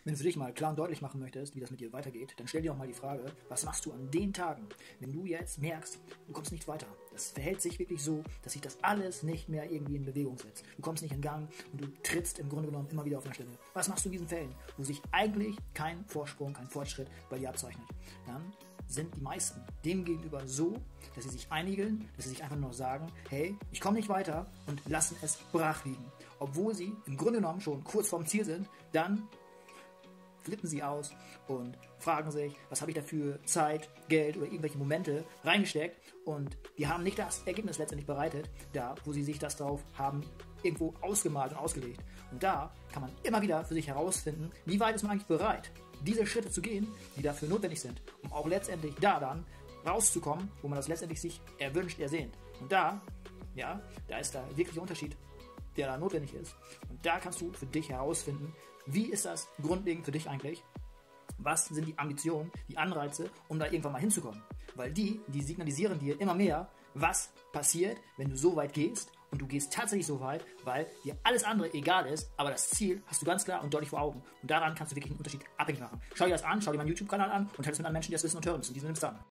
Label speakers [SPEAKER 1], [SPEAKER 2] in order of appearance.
[SPEAKER 1] Wenn du für dich mal klar und deutlich machen möchtest, wie das mit dir weitergeht, dann stell dir auch mal die Frage, was machst du an den Tagen, wenn du jetzt merkst, du kommst nicht weiter. Das verhält sich wirklich so, dass sich das alles nicht mehr irgendwie in Bewegung setzt. Du kommst nicht in Gang und du trittst im Grunde genommen immer wieder auf einer Stelle. Was machst du in diesen Fällen, wo sich eigentlich kein Vorsprung, kein Fortschritt bei dir abzeichnet? Dann sind die meisten dem gegenüber so, dass sie sich einigen, dass sie sich einfach nur sagen, hey, ich komme nicht weiter und lassen es brach liegen. Obwohl sie im Grunde genommen schon kurz vorm Ziel sind, dann flippen sie aus und fragen sich, was habe ich dafür Zeit, Geld oder irgendwelche Momente reingesteckt, und die haben nicht das Ergebnis letztendlich bereitet, da wo sie sich das drauf haben irgendwo ausgemalt und ausgelegt. Und da kann man immer wieder für sich herausfinden, wie weit ist man eigentlich bereit, diese Schritte zu gehen, die dafür notwendig sind, um auch letztendlich da dann rauszukommen, wo man das letztendlich sich erwünscht, ersehnt. Und da ist der wirkliche Unterschied, der da notwendig ist. Und da kannst du für dich herausfinden, wie ist das grundlegend für dich eigentlich? Was sind die Ambitionen, die Anreize, um da irgendwann mal hinzukommen? Weil die signalisieren dir immer mehr, was passiert, wenn du so weit gehst, und du gehst tatsächlich so weit, weil dir alles andere egal ist, aber das Ziel hast du ganz klar und deutlich vor Augen. Und daran kannst du wirklich einen Unterschied abhängig machen. Schau dir das an, schau dir meinen YouTube-Kanal an und teile es mit anderen Menschen, die das wissen und hören müssen. In diesem Sinne, bis dann.